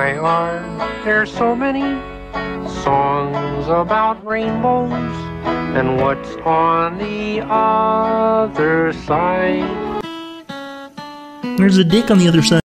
Why are there so many songs about rainbows? And what's on the other side? There's a dick on the other side.